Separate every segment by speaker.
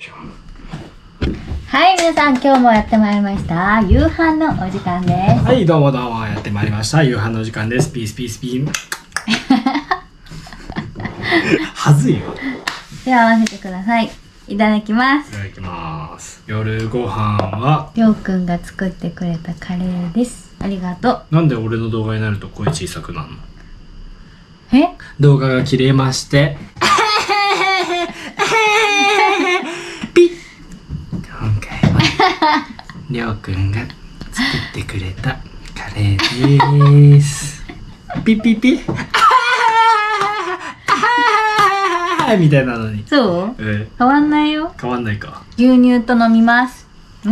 Speaker 1: はい、皆さん、今日もやってまいりました。夕飯のお時間です。
Speaker 2: はい、どうもやってまいりました。夕飯のお時間です。ピースピースピーン。はずいよ。
Speaker 1: では、合わせてください。いただきます。
Speaker 2: いただきます。夜ご飯は
Speaker 1: りょうくんが作ってくれたカレーです。ありがと
Speaker 2: なんで俺の動画になると声小さくなるの？
Speaker 1: う。
Speaker 2: 動画が切れましてピッ。今回はりょうくんが作ってくれたカレーです。ピッピッピッみたいなのに。
Speaker 1: そう？変わんないよ。
Speaker 2: 変わんないか。
Speaker 1: 牛乳と飲みます。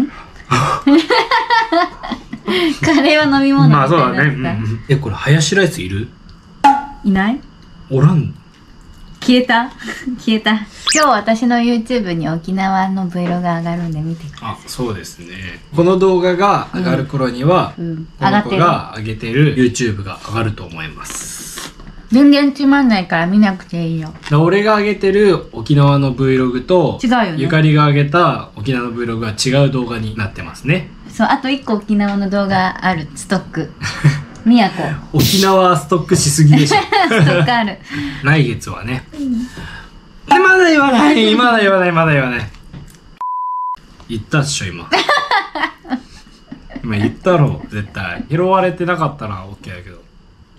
Speaker 1: カレーは飲み物みたいな。
Speaker 2: まあそうだね。これハヤシライスいる？
Speaker 1: いない？
Speaker 2: おらん。
Speaker 1: 消えた消えた。今日私の YouTube に沖縄の Vlog が上がるんで見てください。
Speaker 2: あ、そうですね。この動画が上がる頃には、この子が上げてる YouTube が上がると思います。
Speaker 1: 全然つまんないから見なくていいよ。
Speaker 2: 俺が上げてる沖縄の Vlog と
Speaker 1: 違うよね。
Speaker 2: ゆかりが上げた沖縄の Vlog は違う動画になってますね。
Speaker 1: そう、あと1個沖縄の動画ある。ストック。宮古。
Speaker 2: 沖縄ストックしすぎでしょ。
Speaker 1: ストックある。
Speaker 2: 来月はね。まだ言わない。まだ言わない。まだ言わない。言ったっしょ今。今言ったろ絶対。拾われてなかったら OK だけど。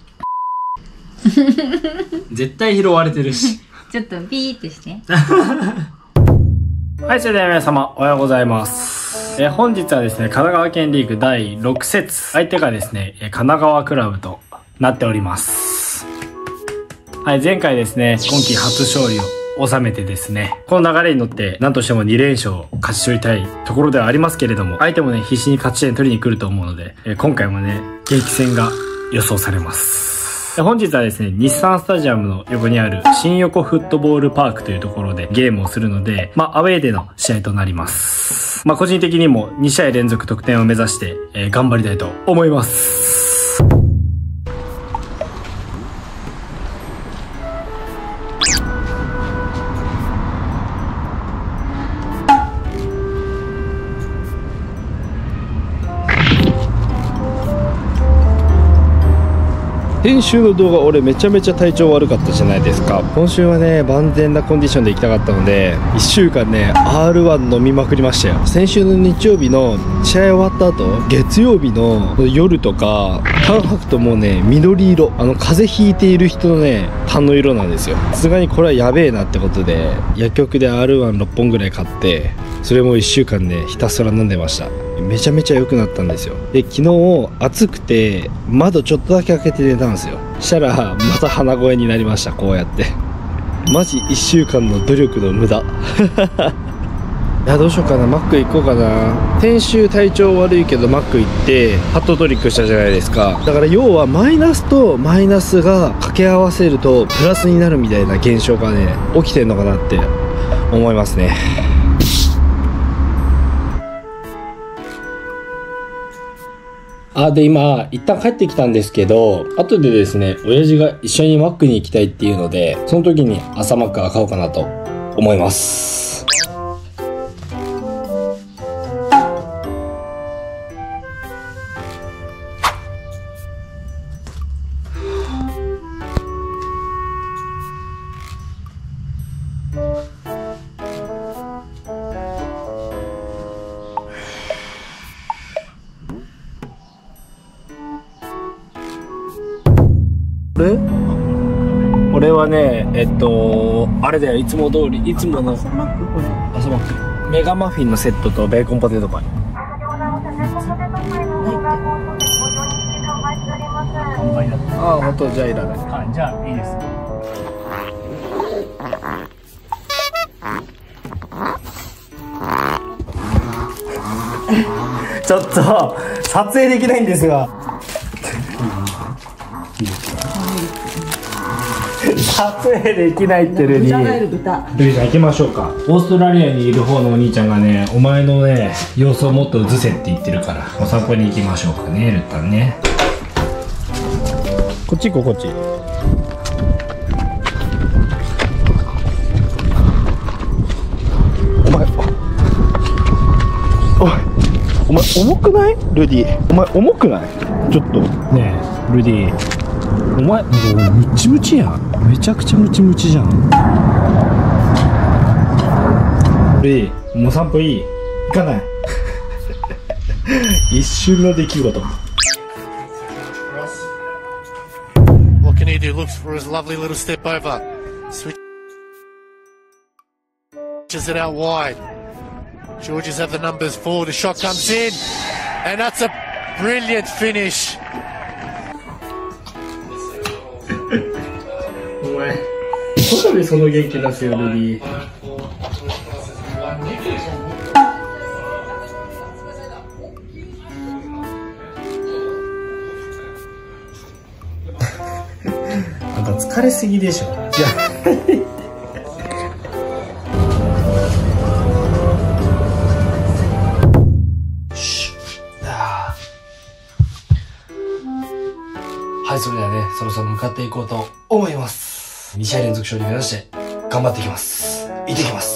Speaker 2: 絶対拾われてるし。
Speaker 1: ちょっとビーってして。
Speaker 2: はい、それでは皆様おはようございます。本日はですね、神奈川県リーグ第6節、相手がですね、神奈川クラブとなっております。はい、前回ですね、今季初勝利を収めてですね、この流れに乗って何としても2連勝を勝ち取りたいところではありますけれども、相手もね、必死に勝ち点取りに来ると思うので、今回もね、激戦が予想されます。本日はですね、日産スタジアムの横にある新横フットボールパークというところでゲームをするので、アウェーでの試合となります。個人的にも2試合連続得点を目指して、頑張りたいと思います。
Speaker 3: 先週の動画俺めちゃめちゃ体調悪かったじゃないですか。今週はね万全なコンディションで行きたかったので1週間ね R1 飲みまくりましたよ。先週の日曜日の試合終わった後月曜日の夜とかタン吐くともうね緑色、風邪ひいている人のね痰の色なんですよ。さすがにこれはやべえなってことで薬局で R16 本ぐらい買ってそれも1週間ねひたすら飲んでました。めちゃめちゃ良くなったんですよ。で昨日暑くて窓ちょっとだけ開けて寝たんですよ。したらまた鼻声になりました。こうやってマジ1週間の努力の無駄。いやどうしようかな、マック行こうかな。先週体調悪いけどマック行ってハットトリックしたじゃないですか。だから要はマイナスとマイナスが掛け合わせるとプラスになるみたいな現象がね起きてんのかなって思いますね。で、今、一旦帰ってきたんですけど、後でですね、親父が一緒にマックに行きたいっていうので、その時に朝マック買おうかなと思います。俺はねあれだよ、いつも通りいつもの朝マックメガマフィンのセットとベーコンポテトパイ。ああ、ほんと、じゃあいらない。
Speaker 2: じゃあいいです。ちょっと撮影できないんですが。撮影できないってるに。ルイさん行きましょうか。オーストラリアにいる方のお兄ちゃんがね、お前のね様子をもっと映せって言ってるからお散歩に行きましょうかね、ルタンね。こっち行こう、こっち。お前
Speaker 3: お前重くないルディ？お前重くない？ちょっとねえルディ、お前もうムチムチやん。めちゃくちゃムチムチじゃん。ルディ、もう散歩いい？行かない？一瞬の出来事。
Speaker 4: What can he do? Looks for his lovely little step over. Switches it out wide. Georges have the numbers forward. The shot comes in, and that's a brilliant finish.
Speaker 2: お前、ここでその元気出すよ、ルディ。あんた疲れすぎでしょ。いや。はい、それではね、そろそろ向かっていこうと思います。2試合連続勝利目指して頑張っていきます。行ってきます。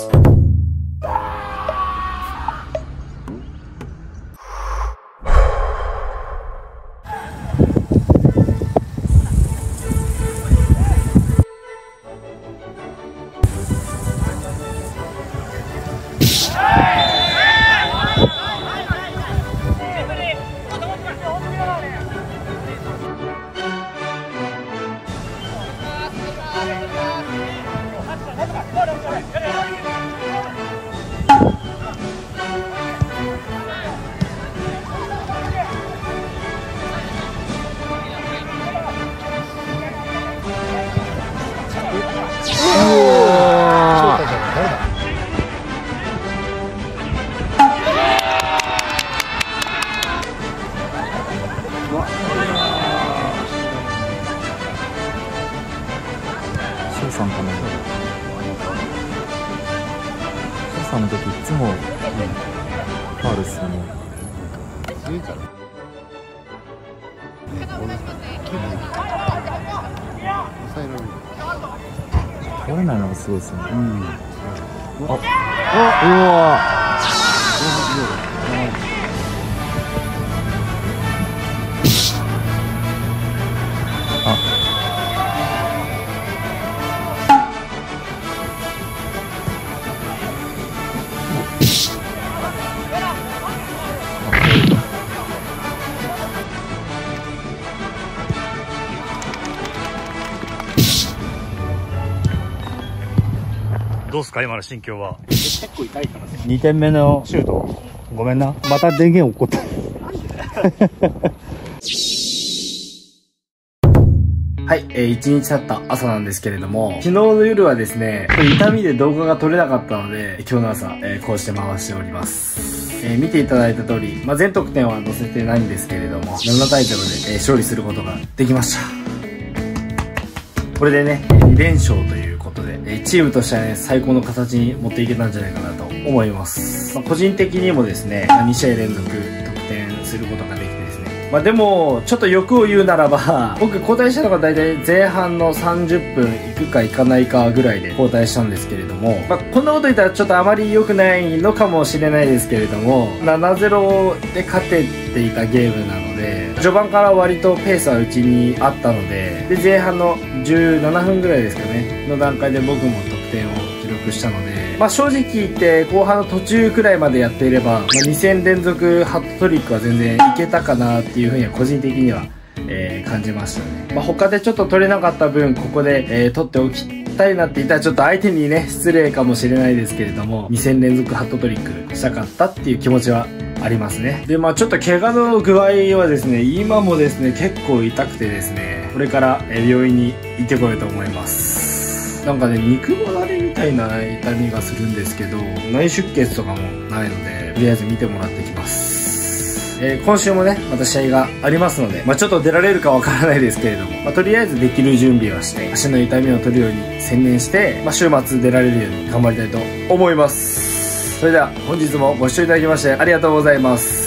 Speaker 5: 翔さんかな。翔さんの時いつもファウルっすよね。取れないのがすごいですよね。うわ
Speaker 6: どうすか今の心境は。
Speaker 2: 結構痛いからね。
Speaker 6: 2点目のシュートごめんな、また電源落っこった
Speaker 2: はい、1日経った朝なんですけれども、昨日の夜はですね、痛みで動画が撮れなかったので、今日の朝、こうして回しております。見ていただいた通り、全得点は載せてないんですけれども、7タイトルで、勝利することができました。これでね、2連勝ということで、チームとしてはね、最高の形に持っていけたんじゃないかなと思います。個人的にもですね、2試合連続得点することができてですね、でも、ちょっと欲を言うならば、僕交代したのが大体前半の30分いくかいかないかぐらいで交代したんですけれども、こんなこと言ったらちょっとあまり良くないのかもしれないですけれども、7-0 で勝てていたゲームなので、序盤から割とペースはうちにあったので、前半の17分ぐらいですかね、の段階で僕も得点を記録したので、正直言って後半の途中くらいまでやっていれば、2戦連続ハットトリックは全然いけたかなっていうふうには個人的には、感じましたね。他でちょっと取れなかった分、ここで、取っておきたいなって言ったらちょっと相手にね、失礼かもしれないですけれども、2戦連続ハットトリックしたかったっていう気持ちはありますね。で、ちょっと怪我の具合はですね、今もですね、結構痛くてですね、これから病院に行ってこようと思います。なんかね、肉離れみたいな痛みがするんですけど、内出血とかもないので、とりあえず見てもらってきます。今週もね、また試合がありますので、ちょっと出られるかわからないですけれども、とりあえずできる準備をして、足の痛みを取るように専念して、週末出られるように頑張りたいと思います。それでは本日もご視聴いただきましてありがとうございます。